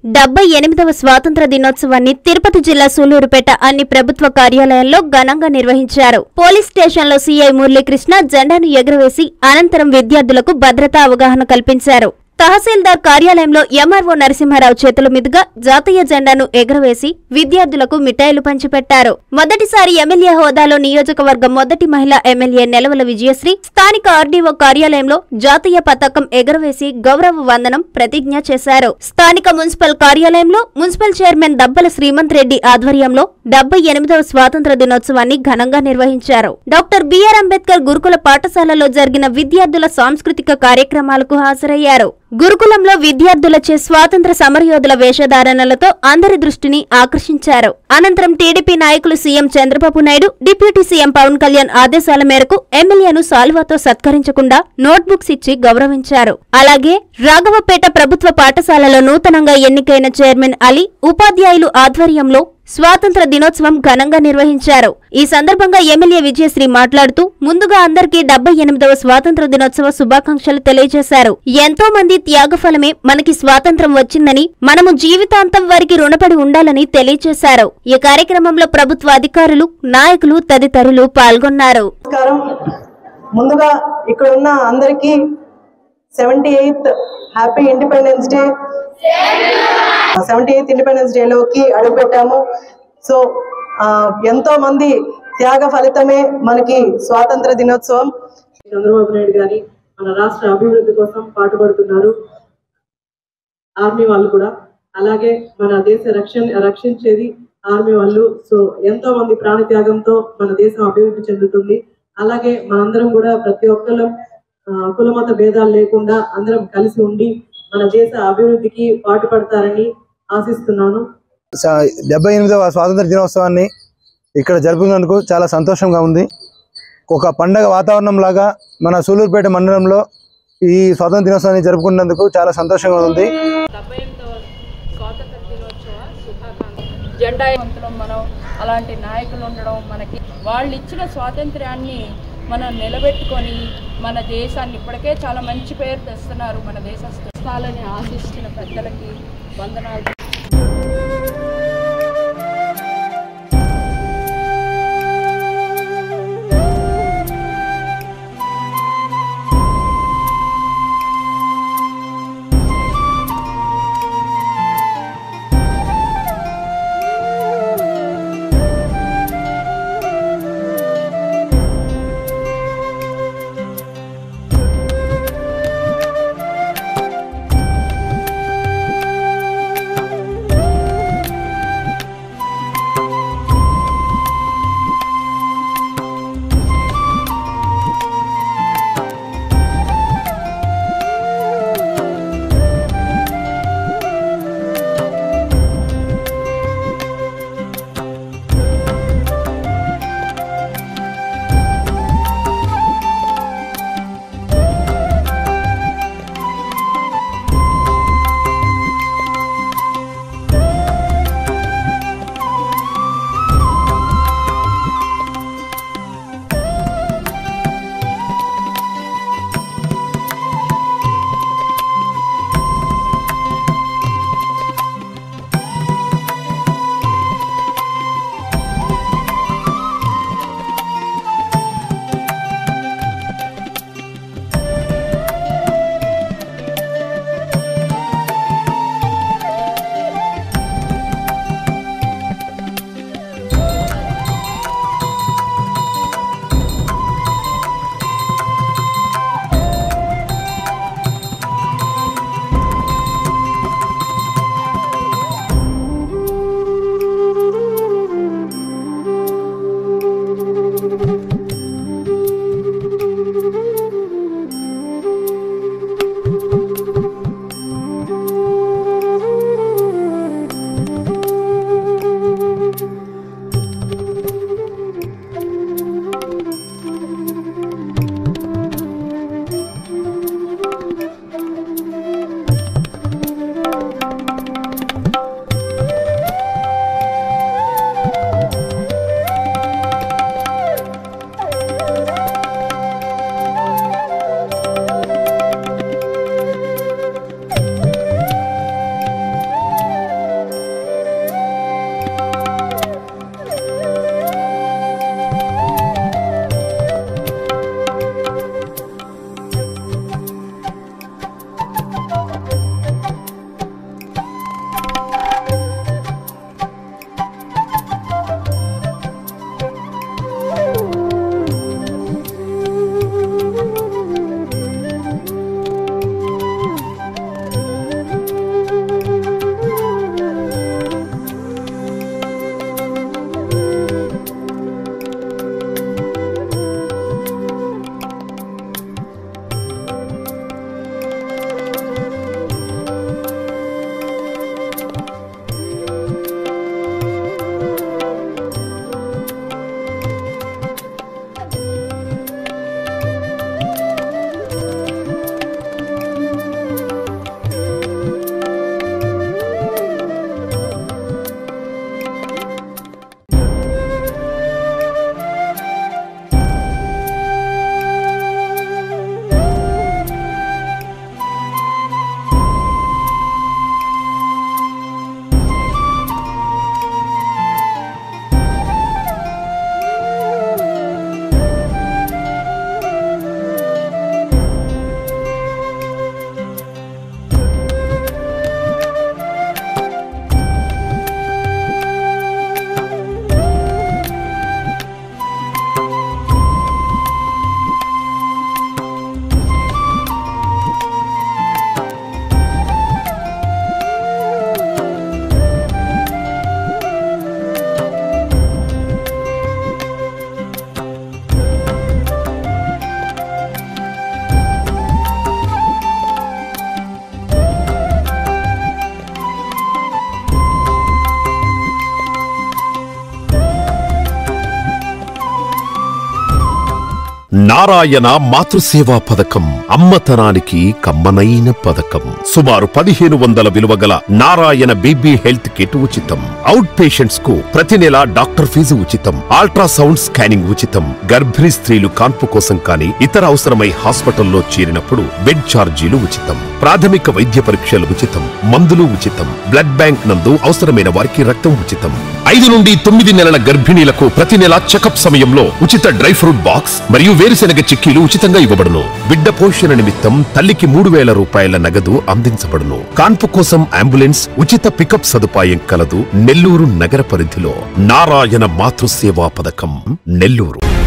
78వ స్వాతంత్ర దినోత్సవాన్ని తిరుపతి జిల్లా సూలూరుపేట అన్ని ప్రభుత్వ కార్యాలయాల్లో ఘనంగా నిర్వహించారు. పోలీస్ స్టేషన్లో సీఐ మురళీకృష్ణ జెండాను ఎగురవేసి అనంతరం విద్యార్థులకు భద్రతా అవగాహన కల్పించారు. తహసీల్దార్ కార్యాలయంలో ఎంఆర్ఓ నరసింహారావు చేతుల మీదుగా జాతీయ జెండాను ఎగురవేసి విద్యార్థులకు మిఠాయిలు పంచిపెట్టారు. మొదటిసారి ఎమ్మెల్యే హోదాలో నియోజకవర్గం మొదటి మహిళా ఎమ్మెల్యే నెలవల విజయశ్రీ స్థానిక ఆర్డీఓ కార్యాలయంలో జాతీయ పతాకం ఎగురవేసి గౌరవ వందనం ప్రతిజ్ఞ చేశారు. స్థానిక మున్సిపల్ కార్యాలయంలో మున్సిపల్ చైర్మన్ దబ్బల శ్రీమంత్ రెడ్డి ఆధ్వర్యంలో 78వ స్వాతంత్ర దినోత్సవాన్ని ఘనంగా నిర్వహించారు. డాక్టర్ బిఆర్ అంబేద్కర్ గురుకుల పాఠశాలలో జరిగిన విద్యార్థుల సాంస్కృతిక కార్యక్రమాలకు హాజరయ్యారు. గురుకులంలో విద్యార్థులచే స్వాతంత్ర సమరయోధుల వేషధారణలతో అందరి దృష్టిని ఆకర్షించారు. అనంతరం టీడీపీ నాయకులు CM Chandrababu Naidu, deputy CM Pawan Kalyan ఆదేశాల మేరకు ఎమ్మెల్యేను సాల్వాతో సత్కరించకుండా నోట్బుక్స్ ఇచ్చి గౌరవించారు. అలాగే రాఘవపేట ప్రభుత్వ పాఠశాలలో నూతనంగా ఎన్నికైన చైర్మన్ అలీ, ఉపాధ్యాయులు ఆధ్వర్యంలో స్వాతంత్ర దినోత్సవం ఘనంగా నిర్వహించారు. ఈ సందర్భంగా ఎమ్మెల్యే విజయశ్రీ మాట్లాడుతూ ముందుగా అందరికీ 78వ స్వాతంత్ర దినోత్సవ శుభాకాంక్షలు తెలియజేశారు. ఎంతో మంది త్యాగఫలమే మనకి స్వాతంత్రం వచ్చిందని, మనము జీవితాంతం వారికి రుణపడి ఉండాలని తెలియజేశారు. ఈ కార్యక్రమంలో ప్రభుత్వ అధికారులు, నాయకులు తదితరులు పాల్గొన్నారు. ముందుగా ఇక్కడున్న అందరికీ 78th happy independence day. 78th independence డేలోకి అడుగుపెట్టాము. సో ఎంతో మంది త్యాగ ఫలితమే మనకి స్వాతంత్ర దినోత్సవం. చంద్రబాబు నాయుడు గారి మన రాష్ట్ర అభివృద్ధి కోసం పాటుపడుతున్నారు. ఆర్మీ వాళ్ళు కూడా అలాగే మన దేశ రక్షించేది ఆర్మీ వాళ్ళు. సో ఎంతో మంది ప్రాణత్యాగంతో మన దేశం అభివృద్ధి చెందుతుంది. అలాగే మనందరం కూడా ప్రతి ఒక్కరు కులమత భేదాలు లేకుండా అందరం కలిసి ఉండి మన దేశ అభివృద్ధికి పాటుపడతారని ఆశిస్తున్నాను. 78వ స్వాతంత్ర దినోత్సవాన్ని ఇక్కడ జరుపుకున్నందుకు చాలా సంతోషంగా ఉంది. ఒక పండగ వాతావరణం లాగా మన సూలూరుపేట మండలంలో ఈ స్వాతంత్ర దినోత్సవాన్ని జరుపుకున్నందుకు చాలా సంతోషంగా ఉంది. 78వ స్వాతంత్ర దినోత్సవ శుభాకాంక్షలు. జెండా వంతులం మనం అలాంటి నాయకులు ఉండడం, మనకి వాళ్ళు ఇచ్చిన స్వాతంత్ర్యాన్ని మనం నిలబెట్టుకొని మన దేశాన్ని ఇప్పటికే చాలా మంచి పేరు తెస్తున్నారు. మన దేశస్థాలని ఆశిస్తున్న పెద్దలకి వందనాలు. నారాయణ మాతృసేవా పథకం అమ్మతనానికి కమ్మనైన పథకం. సుమారు 1500 విలువగల నారాయణ బేబీ హెల్త్ కిట్ ఉచితం. అవుట్ పేషెంట్స్ కు ప్రతి నెల డాక్టర్ ఫీజు ఉచితం. అల్ట్రాసౌండ్ స్కానింగ్ ఉచితం. గర్భిణీ స్త్రీలు కాన్పు కోసం కానీ ఇతర అవసరమై హాస్పిటల్లో చేరినప్పుడు బెడ్ ఛార్జీలు ఉచితం. ప్రాథమిక వైద్య పరీక్షలు ఉచితం. మందులు ఉచితం. బ్లడ్ బ్యాంక్ నందు అవసరమైన వారికి రక్తం ఉచితం. 5 నుండి 9 నెలల గర్భిణీలకు ప్రతి నెల చెకప్ సమయంలో ఉచిత డ్రై ఫ్రూట్ బాక్స్ మరియు వేరుశెనగ చిక్కీలు ఉచితంగా ఇవ్వబడును. బిడ్డ పోషణ నిమిత్తం తల్లికి 3000 రూపాయల నగదు అందించబడును. కాన్పు కోసం అంబులెన్స్ ఉచిత పికప్ సదుపాయం కలదు. నెల్లూరు నగర పరిధిలో నారాయణ మాతృసేవా పథకం, నెల్లూరు.